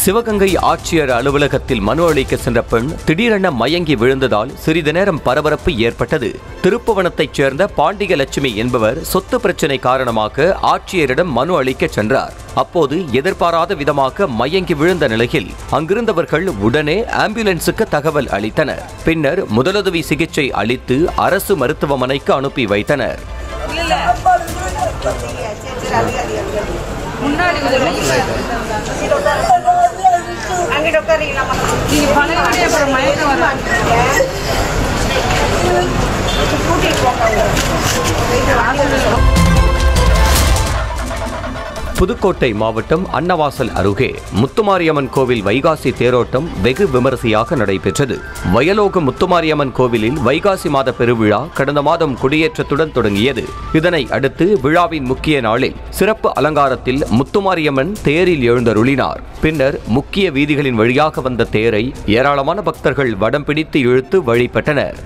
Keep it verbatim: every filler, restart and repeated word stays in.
சிவகங்கை ஆட்சியர் அலுவலகத்தில் மனு அளிக்க சென்ற பெண் திடீரென மயங்கி விழுந்ததால் சிறிது நேரம் பரபரப்பு ஏற்பட்டது. திருப்புவனத்தைச் சேர்ந்த பாண்டியலட்சுமி என்பவர் சொத்து பிரச்சினை காரணமாக ஆட்சியரிடம் மனு அளிக்க சென்றார். அப்போது எதிர்பாராத விதமாக மயங்கி விழுந்த நிலையில் அங்கிருந்தவர்கள் உடனே ஆம்புலன்ஸுக்கு தகவல் அளித்தனர். பின்னர் முதலுதவி சிகிச்சை அளித்து அரசு மருத்துவமனைக்கு அனுப்பி வைத்தனர். புதுக்கோட்டை மாவட்டம் அன்னவாசல் அருகே முத்துமாரியம்மன் கோவில் வைகாசி தேரோட்டம் வெகு விமரிசையாக நடைபெற்றது. வயலோக முத்துமாரியம்மன் கோவிலில் வைகாசி மாத பெருவிழா கடந்த மாதம் கொடியேற்றத்துடன் தொடங்கியது. இதனை அடுத்து விழாவின் முக்கிய நாளில் சிறப்பு அலங்காரத்தில் முத்துமாரியம்மன் தேரில் எழுந்தருளினார். பின்னர் முக்கிய வீதிகளின் வழியாக வந்த தேரை ஏராளமான பக்தர்கள் வடம் பிடித்து இழுத்து வழிபட்டனர்.